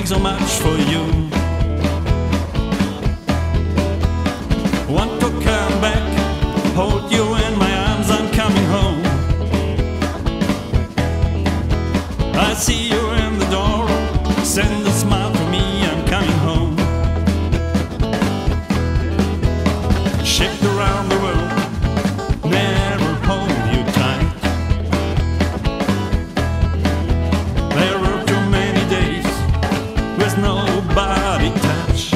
think so much for you. Want to come back, hold you in my arms, I'm coming home. I see you in the door, send a smile to me, I'm coming home. Shipped around the world, never hold you tight. There were too many days with nobody touch.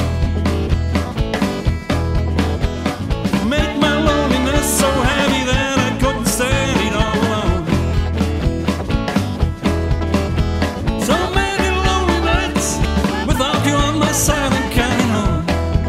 Make my loneliness so heavy that I couldn't stand it all alone. So many lonely nights without you on my side and coming home.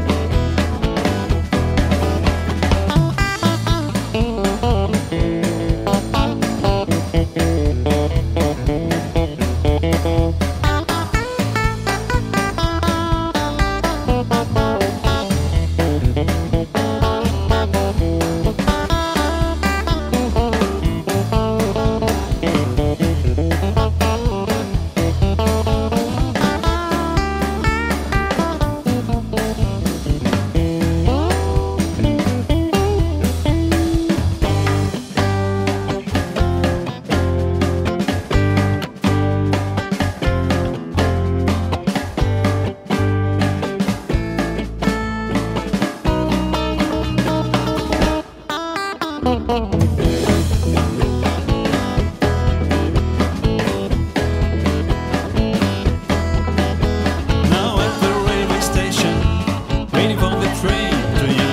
Now at the railway station, waiting for the train to you.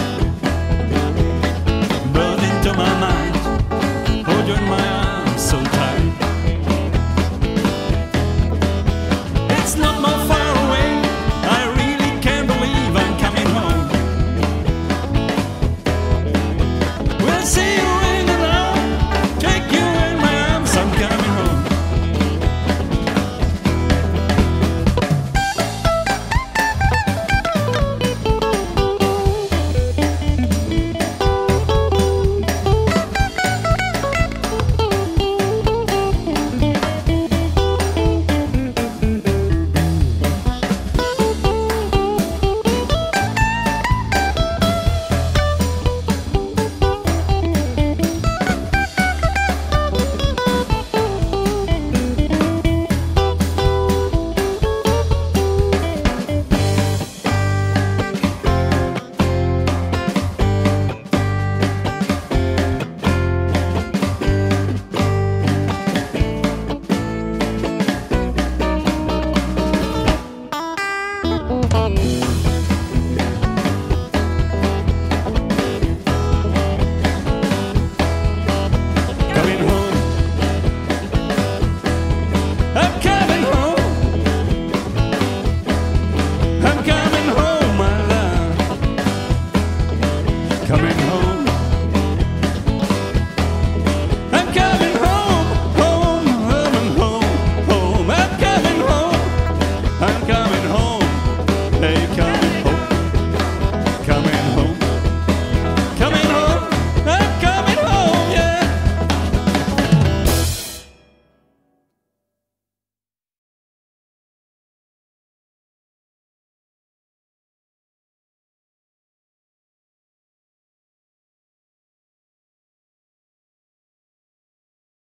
Brought into my mind, hold you in my arms so